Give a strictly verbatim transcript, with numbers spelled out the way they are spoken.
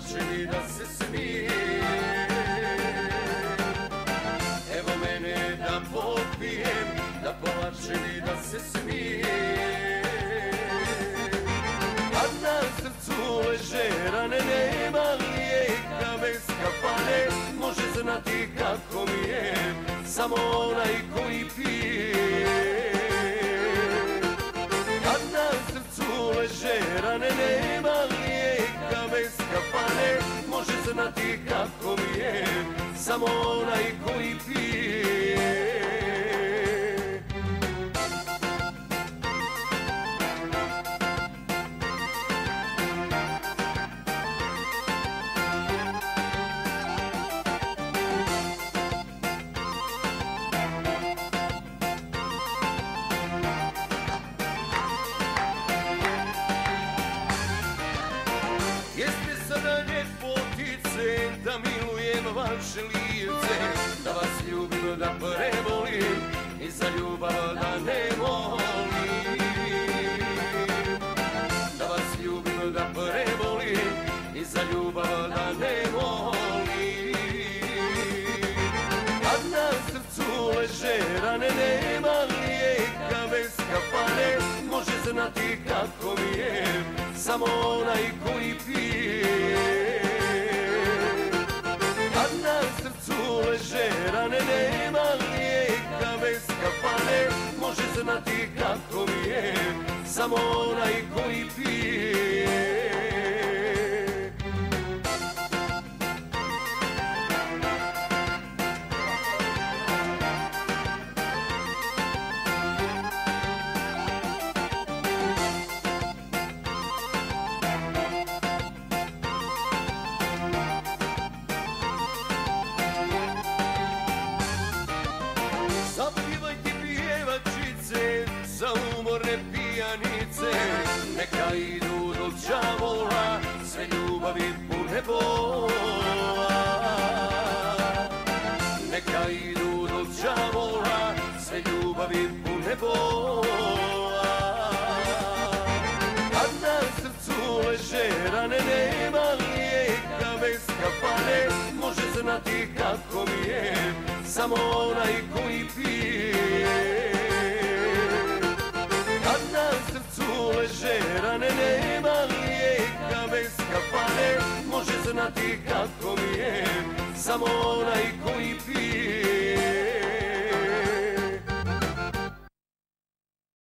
plače ni da se smije. Evo mene da popijem, da plače ni da se smije. Kad na srcu leže rane, nema lijeka bez kafane, može znati kako mi je samo onaj koji pije. Kad na srcu leže rane, nema lijeka bez kafane, može znati kako mi je samo onaj koji pije. Jeste sada ljepotice, da milujem vaše lice, da vas ljubim, da prevolim i za ljubav da ne molim. Da vas ljubim, da prevolim i za ljubav da ne molim. Kad na srcu leže rane, nema lijeka bez kafane, može znati kako mi je samo onaj koji pije. Kad na srcu leže rane, nema lijeka bez kafane, može znati kako mi je samo onaj koji pije. Zapivajte pjevačice za umorne pijanice, neka idu do đavola sve ljubavi pune bola. Neka idu do đavola sve ljubavi pune bola. Kad na srcu leže rane, nema lijeka bez kafane, može znati kako mi je samo onaj koji pije. Kad na srcu leže rane, nema lijeka bez kafane, može znati kako mi je samo onaj koji pije.